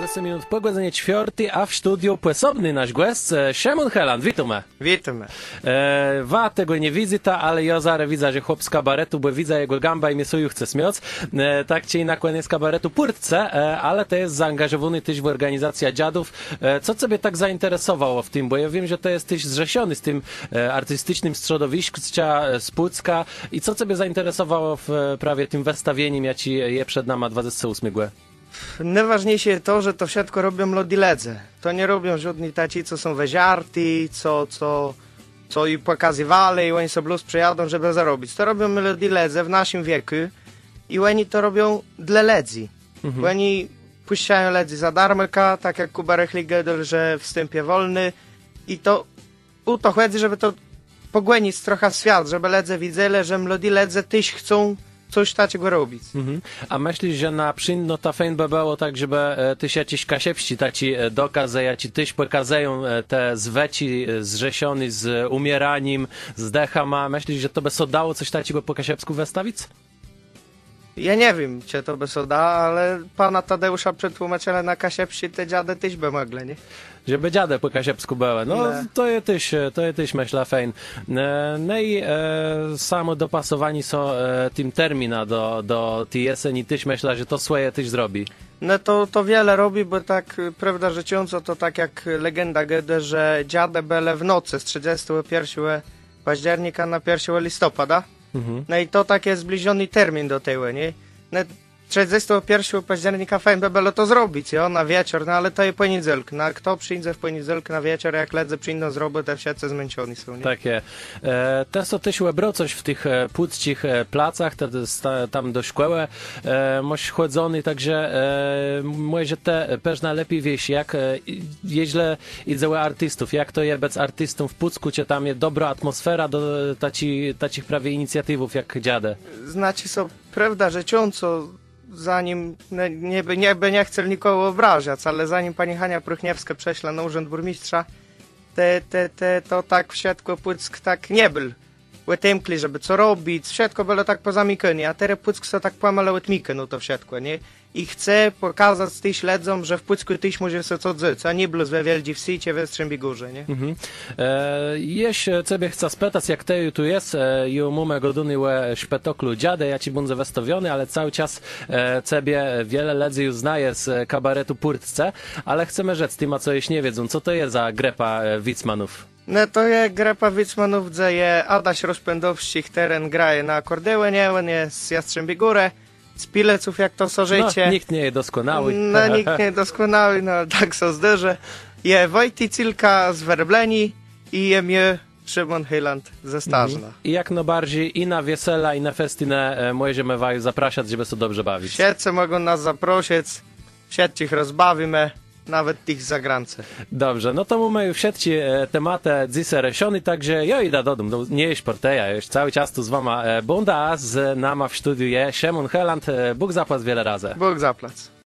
20 minut po godzinie 4, a w studiu płesobny nasz gość, Szymon Heland. Witamy. Witamy. Wa tego nie widzita, ale ja zaraz widzę, że chłop z kabaretu, bo widzę jego gamba i mnie soju chce śmiać. Tak czy inaczej nie z kabaretu Purtce, ale to jest zaangażowany też w organizację dziadów. Co ciebie tak zainteresowało w tym? Bo ja wiem, że to jesteś zrzeszony z tym artystycznym środowiskiem z Pucka. I co ciebie zainteresowało w prawie tym wystawieniem, ja ci je przed nami 28 głę? Najważniejsze jest to, że to wszystko robią młodzi. To nie robią żadni taci, co są weziarty, co i pokazywali i oni sobie plus przyjadą, żeby zarobić. To robią młodzi w naszym wieku i oni to robią dla ludzi. Oni puszczają ludzi za darmeka, tak jak Kuba Rechlik gadał, że wstępie wolny i to to chodzi, żeby to pogłębić trochę świat, żeby ludzie widzieli, że młodzi też chcą coś takiego robić. A myślisz, że na przynno ta fajn by było tak, żeby tyś jakiś kasiepści taci dokazy, ja ci tyś pokazują te zweci zrzesiony z umieraniem, z dechama. Myślisz, że to by so dało coś takiego po kasiepsku wystawić? Ja nie wiem, czy to by so da, ale pana Tadeusza przetłumaczyli na kasiepści, te dziady też by mogli, nie? Żeby dziady po kasiepsku były. No, to je tyś myślę fajn. No i samo dopasowani są tym termina do tej jesieni, tyś myślę, że to swoje tyś zrobi. No to wiele robi, bo tak, prawda rzecząco, to tak jak legenda gada, że dziady były w nocy z 31 października na 1 listopada. No i to tak jest zbliżony termin do tego, nie? No, 31 października fajnie by było to zrobić, jo, na wieczór, no ale to jest poniedziałek. No a kto przyjdzie w poniedziałek na wieczór, jak ledzy przyjdą zrobić, to wszyscy zmęczeni są, nie? Takie. Też to tyś łebro coś w tych puckich placach, tam do szkoły, moś chodzony, także mówię, że te pewnie lepiej wiesz, jak jeźle idzie artystów, jak to je bez artystów w Pucku, czy tam jest dobra atmosfera do tacich prawie inicjatywów jak dziadę. Znaczy są, prawda rzecząco, zanim, nie chcę nikogo obrażać, ale zanim pani Hania Pruchniewska przeszła na urząd burmistrza, to tak wszystko Puck tak nie był. Łetymkli, żeby co robić, wszystko było tak pozamykane, a teraz Puck so tak pomalo łetmika, no to wszystko, nie? I chcę pokazać tym śledzom, że w Pucku też może się co dzyć, a nie było we Wielgi Wsi, czy we Strzębigórze, nie? Jeś ciebie chcę spytać, jak ty tu jest, i umumę goduny łe szpetoklu dziadę, ja ci będę wystawiony, ale cały czas ciebie wiele ludzi już znaje z kabaretu Purtce, ale chcemy rzec tym, a co jeś nie wiedzą, co to jest za grepa Wicmanów? No to je grepa Wicmanów, gdzie je Adaś Rozpędowścich teren graje na akordeonie, on jest z Jastrzębie z Pileców, jak to so życie. No, nikt nie jest doskonały. No, nikt nie jest doskonały, no tak so zderzy. Je Wojty Cilka z Werbleni i je mnie Szymon Heland ze Starzna. I jak najbardziej i na wesela, i na festynę możemy was zapraszać, żeby się dobrze bawić. Wszyscy mogą nas zaprosić, wszyscy ich rozbawimy. Nawet tych zagrance. Dobrze, no to mamy wszyscy tematy dzisiaj reszony, także ja idę do domu, nie jest porteja, już cały czas tu z wama bunda, z nama w studiu jest Szymon Heland, Bóg zapłać wiele razy. Bóg zapłać.